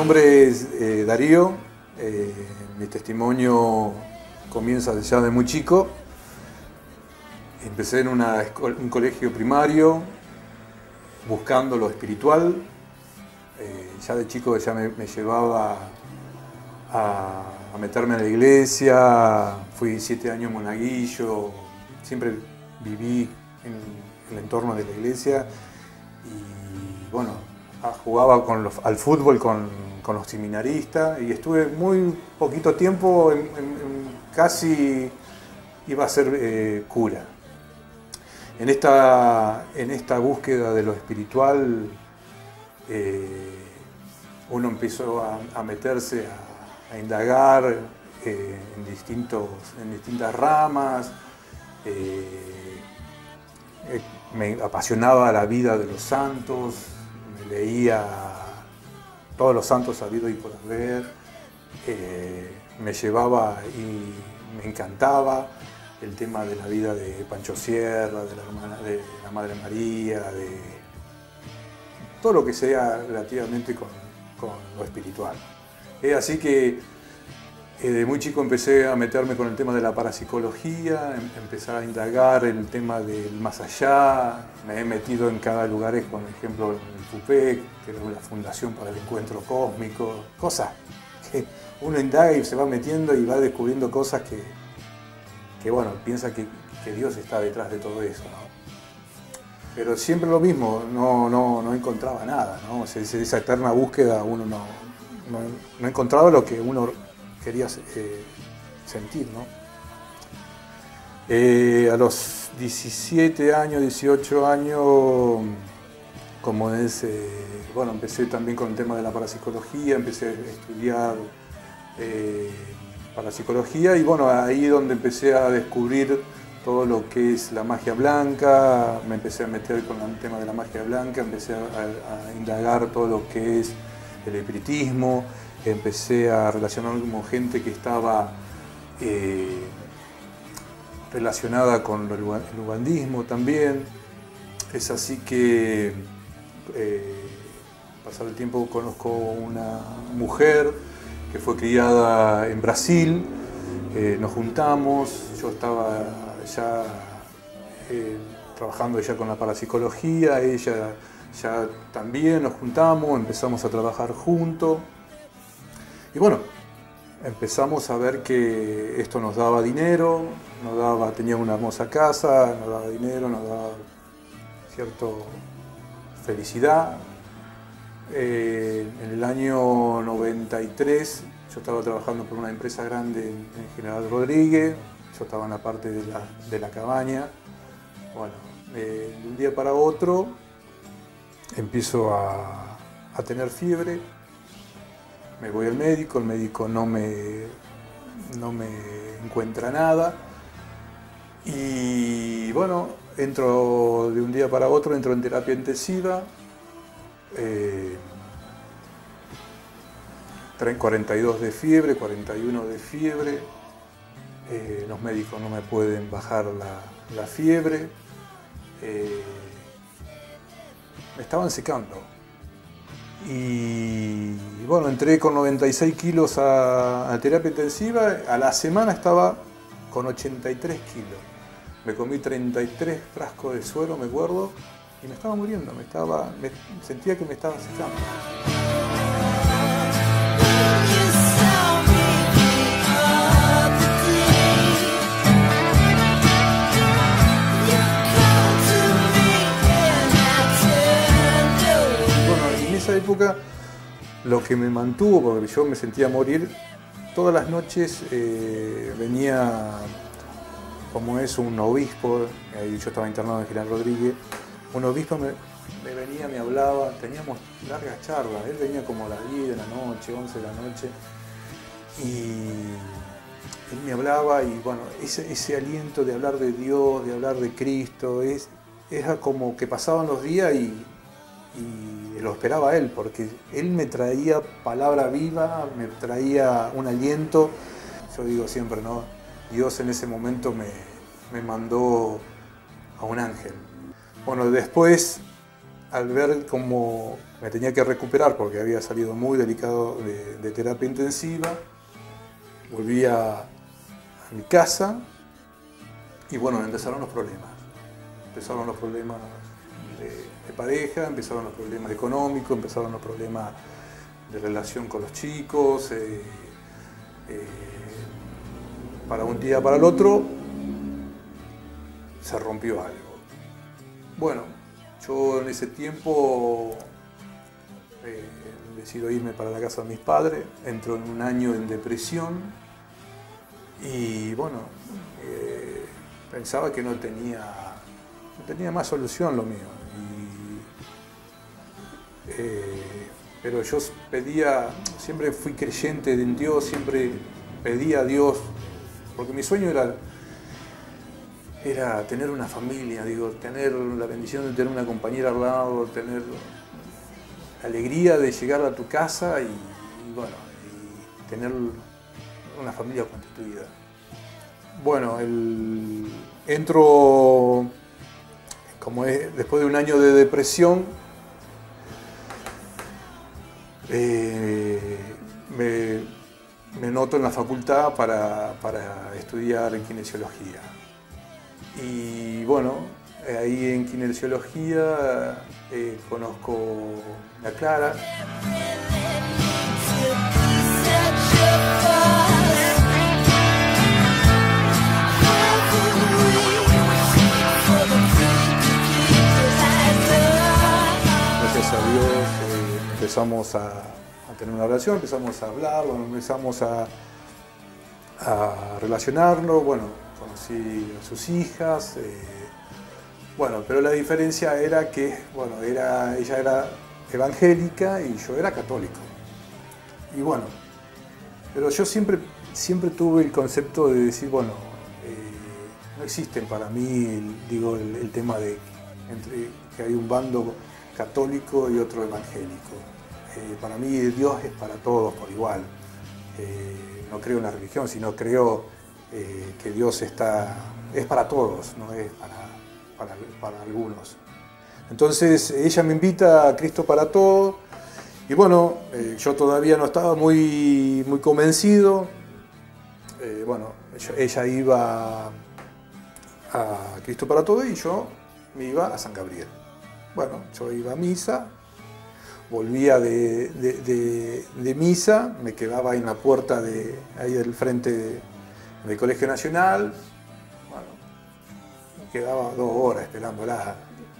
nombre es Darío, mi testimonio comienza ya de muy chico. Empecé en un colegio primario buscando lo espiritual. Ya de chico ya me llevaba a meterme en la iglesia, fui 7 años monaguillo, siempre viví en el entorno de la iglesia y bueno, jugaba al fútbol con los seminaristas y estuve muy poquito tiempo, casi iba a ser cura. En esta búsqueda de lo espiritual, uno empezó a meterse, a indagar en distintas ramas. Me apasionaba la vida de los santos, me leía todos los santos habidos y por haber, me llevaba y me encantaba el tema de la vida de Pancho Sierra, de la Madre María, de todo lo que sea relativamente con lo espiritual. Así que de muy chico empecé a meterme con el tema de la parapsicología, empecé a indagar el tema del más allá, me he metido en cada lugar, por ejemplo en el FUPEC, que es la Fundación para el Encuentro Cósmico, cosas que uno indaga y se va metiendo y va descubriendo cosas que bueno, piensa que Dios está detrás de todo eso, ¿no? Pero siempre lo mismo, no encontraba nada, ¿no? Esa eterna búsqueda, uno no encontraba lo que uno quería sentir, ¿no? A los 17 años, 18 años, como es, bueno, empecé también con el tema de la parapsicología, empecé a estudiar parapsicología y bueno, ahí donde empecé a descubrir todo lo que es la magia blanca, me empecé a meter con el tema de la magia blanca, empecé a indagar todo lo que es el espiritismo, empecé a relacionarme con gente que estaba relacionada con el ugandismo también. Es así que pasado el tiempo conozco una mujer que fue criada en Brasil, nos juntamos, yo estaba ya trabajando ya con la parapsicología, ella ya también, nos juntamos, empezamos a trabajar juntos y bueno, empezamos a ver que esto nos daba dinero, tenía una hermosa casa, nos daba dinero, nos daba cierta felicidad. En el año 93 yo estaba trabajando por una empresa grande en General Rodríguez, yo estaba en la parte de la cabaña. Bueno, de un día para otro empiezo a tener fiebre, me voy al médico, el médico no me encuentra nada y bueno, entro de un día para otro, entro en terapia intensiva. 42 de fiebre, 41 de fiebre, los médicos no me pueden bajar la fiebre, me estaban secando y bueno, entré con 96 kilos a terapia intensiva, a la semana estaba con 83 kilos, me comí 33 frascos de suero, me acuerdo, y me estaba muriendo, sentía que me estaba secando. Bueno, en esa época lo que me mantuvo, porque yo me sentía morir, todas las noches venía, como es un obispo, ahí yo estaba internado en General Rodríguez, un obispo me venía, me hablaba, teníamos largas charlas, él venía como a las 10 de la noche, 11 de la noche, y él me hablaba y bueno, ese aliento de hablar de Dios, de hablar de Cristo, era como que pasaban los días y lo esperaba él, porque él me traía palabra viva, me traía un aliento. Yo digo siempre, ¿no? Dios en ese momento me mandó a un ángel. Bueno, después, al ver cómo me tenía que recuperar porque había salido muy delicado de terapia intensiva. Volví a mi casa y bueno, empezaron los problemas. Empezaron los problemas de pareja, empezaron los problemas económicos, empezaron los problemas de relación con los chicos. Para un día para el otro se rompió algo. Bueno, yo en ese tiempo decido irme para la casa de mis padres, entro en un año en depresión y bueno, pensaba que no tenía más solución lo mío. Pero yo siempre fui creyente en Dios, siempre pedía a Dios, porque mi sueño era tener una familia, digo, tener la bendición de tener una compañera al lado, tener la alegría de llegar a tu casa y bueno, y tener una familia constituida. Bueno, entro, después de un año de depresión, me noto en la facultad para estudiar en kinesiología. Y bueno, ahí en kinesiología conozco a Clara. Gracias a Dios empezamos a tener una relación, empezamos a hablar, bueno, empezamos a relacionarnos, bueno, conocí a sus hijas, bueno, pero la diferencia era que, bueno, ella era evangélica y yo era católico. Y bueno, pero yo siempre tuve el concepto de decir, bueno, no existen para mí, el tema de que hay un bando católico y otro evangélico. Para mí Dios es para todos por igual. No creo en la religión, sino creo que Dios es para todos, no es para algunos. Entonces ella me invita a Cristo para todos y bueno, yo todavía no estaba muy convencido. Bueno, ella iba a Cristo para todos y yo me iba a San Gabriel. Bueno, yo iba a misa, volvía de misa, me quedaba en la puerta ahí del frente del Colegio Nacional. Bueno, me quedaba 2 horas esperándola.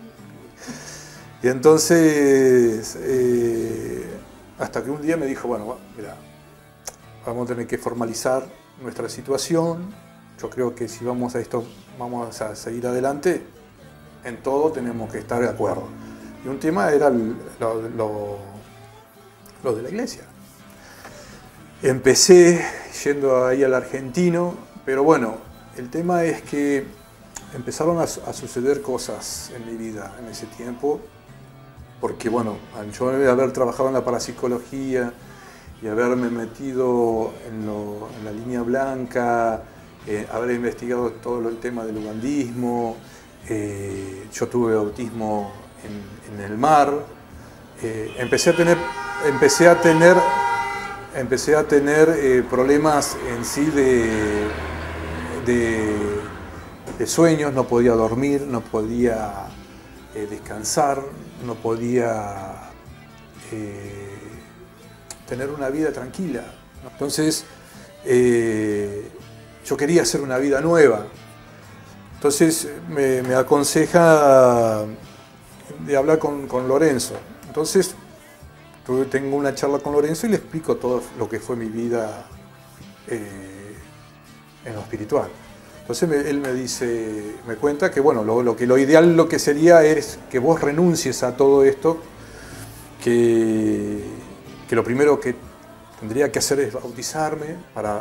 Y entonces, hasta que un día me dijo, bueno, mira, vamos a tener que formalizar nuestra situación. Yo creo que si vamos a seguir adelante, en todo tenemos que estar de acuerdo. Y un tema era lo de la iglesia. Empecé yendo ahí al Argentino, pero bueno, el tema es que empezaron a suceder cosas en mi vida en ese tiempo, porque bueno, yo haber trabajado en la parapsicología y haberme metido en la línea blanca, haber investigado todo el tema del ugandismo, yo tuve autismo en el mar, empecé a tener problemas en sí de sueños, no podía dormir, no podía descansar, no podía tener una vida tranquila. Entonces yo quería hacer una vida nueva. Entonces me aconseja de hablar con Lorenzo. Entonces tengo una charla con Lorenzo y le explico todo lo que fue mi vida en lo espiritual. Entonces él me cuenta que bueno, lo ideal lo que sería es que vos renuncies a todo esto, que lo primero que tendría que hacer es bautizarme para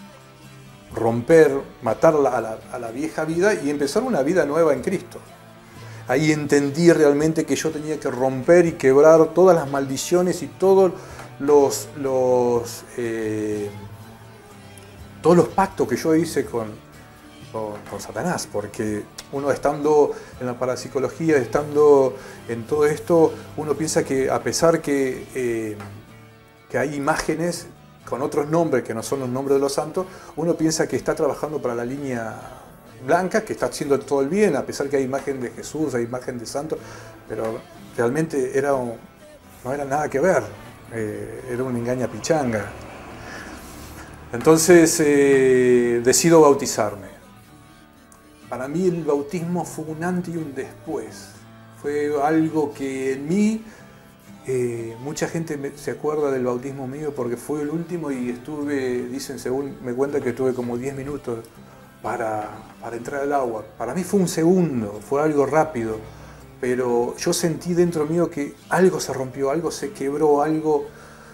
matar a la vieja vida y empezar una vida nueva en Cristo. Ahí entendí realmente que yo tenía que romper y quebrar todas las maldiciones y todos los pactos que yo hice con Satanás, porque uno estando en la parapsicología, estando en todo esto, uno piensa que a pesar que hay imágenes con otros nombres que no son los nombres de los santos, uno piensa que está trabajando para la línea blanca, que está haciendo todo el bien, a pesar que hay imagen de Jesús, hay imagen de santo, pero realmente no era nada que ver, era un engaña pichanga. Entonces decido bautizarme. Para mí el bautismo fue un antes y un después. Fue algo que en mí, mucha gente se acuerda del bautismo mío porque fue el último y estuve, dicen, según me cuenta, que estuve como 10 minutos para entrar al agua. Para mí fue un segundo, fue algo rápido, pero yo sentí dentro mío que algo se rompió, algo se quebró, algo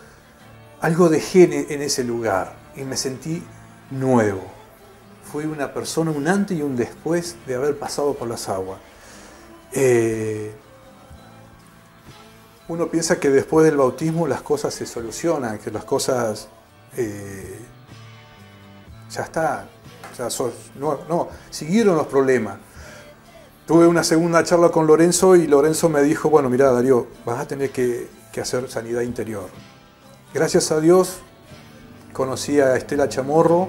dejé en ese lugar y me sentí nuevo. Fui una persona, un antes y un después de haber pasado por las aguas. Uno piensa que después del bautismo las cosas se solucionan, que las cosas ya está, no, siguieron los problemas. Tuve una segunda charla con Lorenzo y Lorenzo me dijo, bueno, mira, Darío, vas a tener que hacer sanidad interior. Gracias a Dios conocí a Estela Chamorro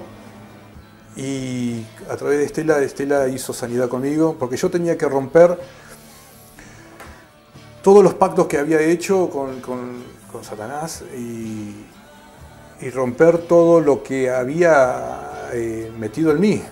y a través de Estela hizo sanidad conmigo, porque yo tenía que romper todos los pactos que había hecho con Satanás y romper todo lo que había metido en mí.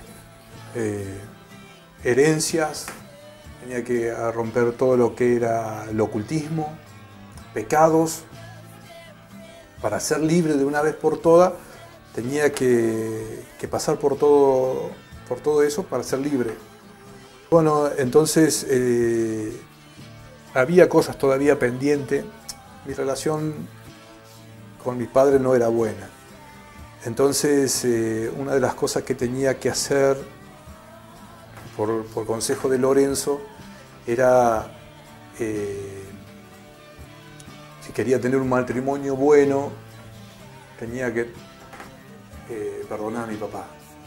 Herencias, tenía que romper todo lo que era el ocultismo, pecados. Para ser libre de una vez por todas, tenía que pasar por todo eso para ser libre. Bueno, entonces había cosas todavía pendientes. Mi relación con mi padre no era buena. Entonces, una de las cosas que tenía que hacer, por consejo de Lorenzo, era, si quería tener un matrimonio bueno, tenía que perdonar a mi papá.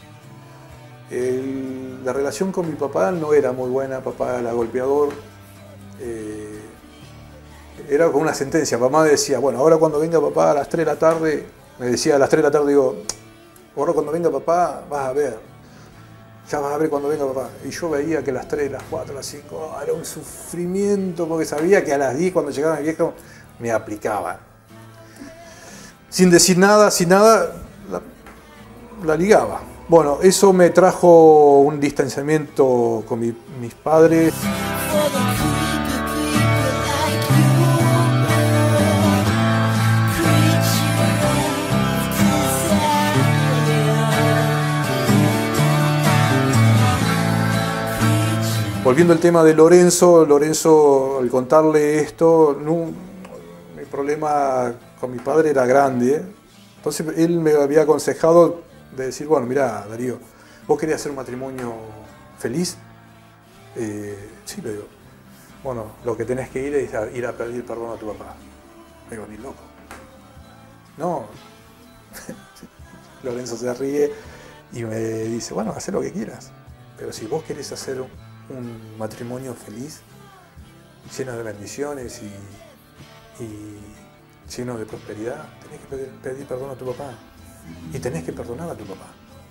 La relación con mi papá no era muy buena, papá era golpeador. Era como una sentencia. Mamá decía, bueno, ahora cuando venga papá a las 3 de la tarde, me decía a las 3 de la tarde, digo, ahora cuando venga papá vas a ver, ya vas a ver cuando venga papá. Y yo veía que a las 3, las 4, las 5, era un sufrimiento, porque sabía que a las 10 cuando llegaba mi viejo me aplicaban. Sin decir nada, sin nada, la ligaba. Bueno, eso me trajo un distanciamiento con mis padres. Volviendo al tema de Lorenzo, al contarle esto, mi problema con mi padre era grande. Entonces él me había aconsejado de decir, bueno, mira, Darío, ¿vos querías hacer un matrimonio feliz? Sí, le digo. Bueno, lo que tenés que ir es ir a pedir perdón a tu papá. Me digo, ni loco. No. Lorenzo se ríe y me dice, bueno, haz lo que quieras. Pero si vos querés hacer un matrimonio feliz, lleno de bendiciones y lleno de prosperidad, tenés que pedir perdón a tu papá y tenés que perdonar a tu papá.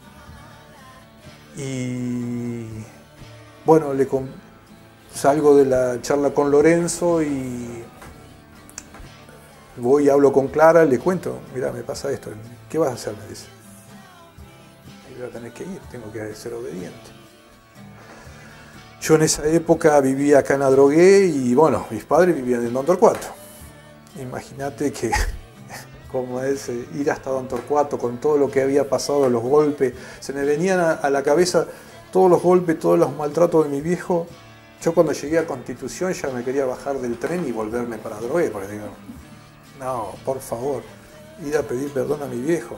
Y bueno, salgo de la charla con Lorenzo y voy y hablo con Clara, le cuento, mira, me pasa esto, ¿qué vas a hacer? Me dice. Y voy a tener que ir, tengo que ser obediente. Yo en esa época vivía acá en Adrogué y bueno, mis padres vivían en Don Torcuato. Imagínate que como es ir hasta Don Torcuato con todo lo que había pasado, los golpes, se me venían a la cabeza todos los golpes, todos los maltratos de mi viejo. Yo cuando llegué a Constitución ya me quería bajar del tren y volverme para Adrogué, porque digo, no, por favor, ir a pedir perdón a mi viejo.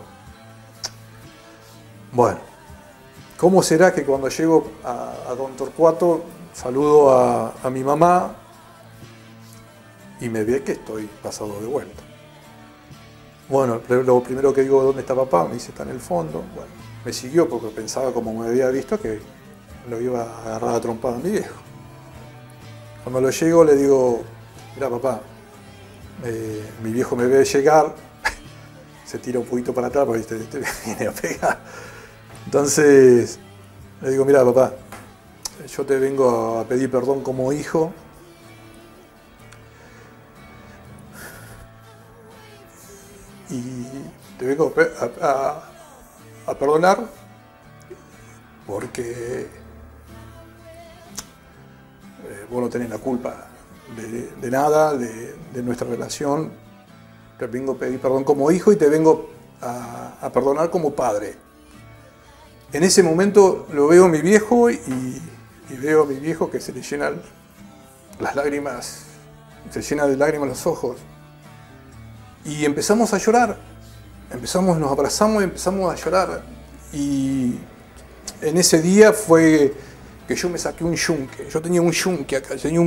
Bueno. ¿Cómo será que cuando llego a Don Torcuato saludo a mi mamá y me ve que estoy pasado de vuelta? Bueno, lo primero que digo, ¿dónde está papá? Me dice, está en el fondo. Bueno, me siguió porque pensaba, como me había visto, que lo iba a agarrar a trompada a mi viejo. Cuando lo llego le digo, mira papá, mi viejo me ve llegar, se tira un poquito para atrás porque te viene a pegar. Entonces le digo, mira papá, yo te vengo a pedir perdón como hijo. Y te vengo a perdonar porque vos no tenés la culpa de nada, de nuestra relación. Te vengo a pedir perdón como hijo y te vengo a perdonar como padre. En ese momento lo veo a mi viejo y veo a mi viejo que se le llenan las lágrimas, se llena de lágrimas los ojos. Y empezamos a llorar, nos abrazamos y empezamos a llorar. Y en ese día fue que yo me saqué un yunque. Yo tenía un yunque acá, tenía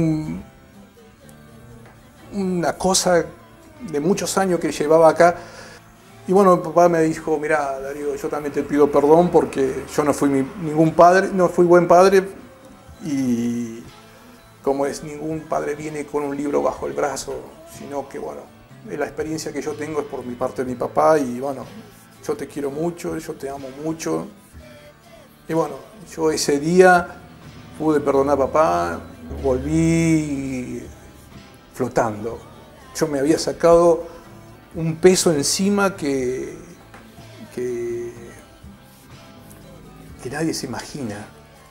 una cosa de muchos años que llevaba acá. Y bueno, mi papá me dijo, mirá, Darío, yo también te pido perdón porque yo no fui ningún padre, no fui buen padre. Y como es, ningún padre viene con un libro bajo el brazo, sino que bueno, la experiencia que yo tengo es por mi parte de mi papá y bueno, yo te quiero mucho, yo te amo mucho. Y bueno, yo ese día pude perdonar a papá, volví flotando. Yo me había sacado un peso encima que nadie se imagina.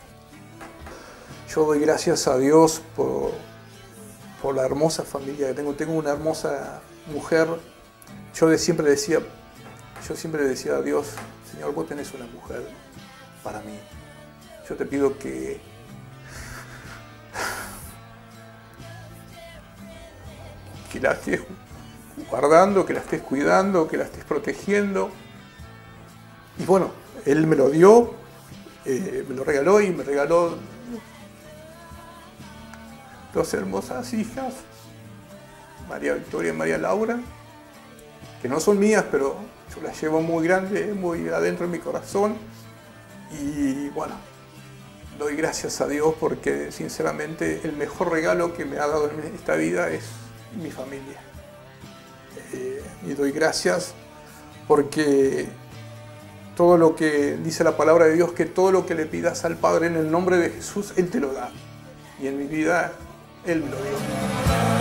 Yo doy gracias a Dios por la hermosa familia que tengo. Tengo una hermosa mujer. Yo siempre le decía a Dios, Señor, vos tenés una mujer para mí. Yo te pido que la estés guardando, que la estés cuidando, que la estés protegiendo. Y bueno, Él me lo dio, me lo regaló y me regaló dos hermosas hijas, María Victoria y María Laura, que no son mías, pero yo las llevo muy grande, muy adentro de mi corazón. Y bueno, doy gracias a Dios porque sinceramente el mejor regalo que me ha dado en esta vida es mi familia. Y doy gracias porque todo lo que dice la palabra de Dios, que todo lo que le pidas al Padre en el nombre de Jesús, Él te lo da. Y en mi vida, Él me lo dio.